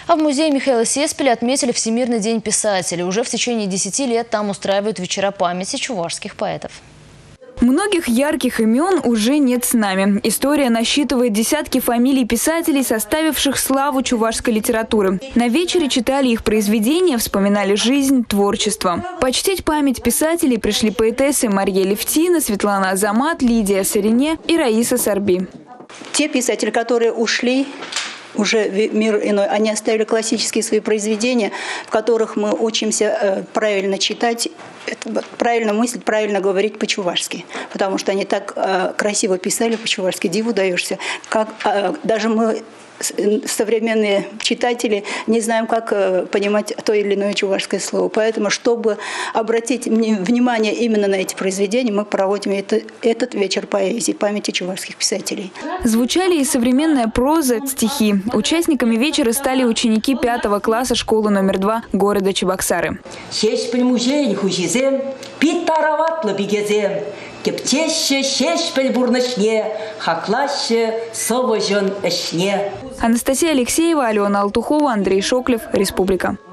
А в музее Михаила Сеспеля отметили Всемирный день писателей. Уже в течение 10 лет там устраивают вечера памяти чувашских поэтов. Многих ярких имен уже нет с нами. История насчитывает десятки фамилий писателей, составивших славу чувашской литературы. На вечере читали их произведения, вспоминали жизнь, творчество. Почтить память писателей пришли поэтессы Мария Левтина, Светлана Азамат, Лидия Сарине и Раиса Сарби. Те писатели, которые ушли уже в мир иной, они оставили классические свои произведения, в которых мы учимся правильно читать, правильно мыслить, правильно говорить по-чувашски. Потому что они так красиво писали по-чувашски, диву даешься. Как, даже мы, современные читатели, не знаем, как понимать то или иное чувашское слово. Поэтому, чтобы обратить внимание именно на эти произведения, мы проводим этот вечер поэзии, памяти чувашских писателей. Звучали и современная проза, стихи. Участниками вечера стали ученики 5 класса школы номер 2 города Чебоксары. Анастасия Алексеева, Алена Алтухова, Андрей Шоклев. Республика.